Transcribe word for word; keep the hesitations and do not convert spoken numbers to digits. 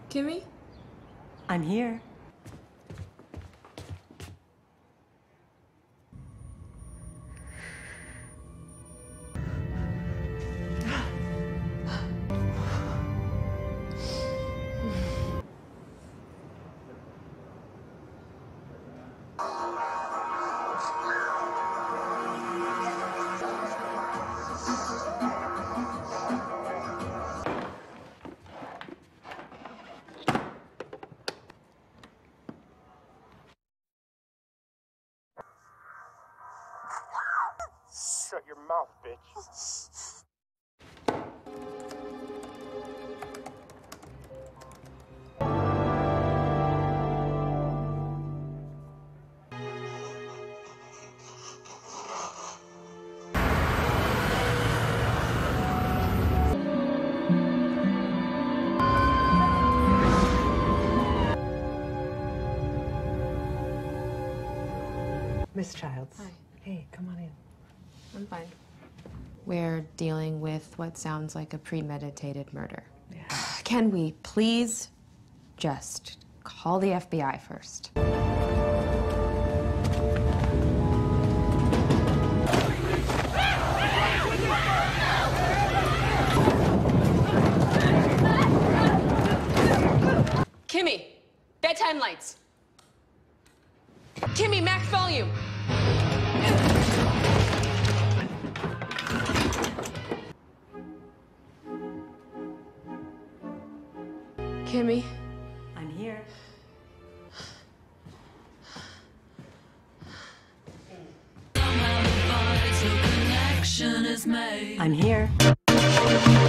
Kimmy? I'm here. Shut your mouth, bitch. Miss Childs. Hi. Hey, come on in. I'm fine. We're dealing with what sounds like a premeditated murder. Yeah. Can we please just call the F B I first? Kimmy! Bedtime lights! Kimmy, max volume! Kimmy? I'm here. I'm here.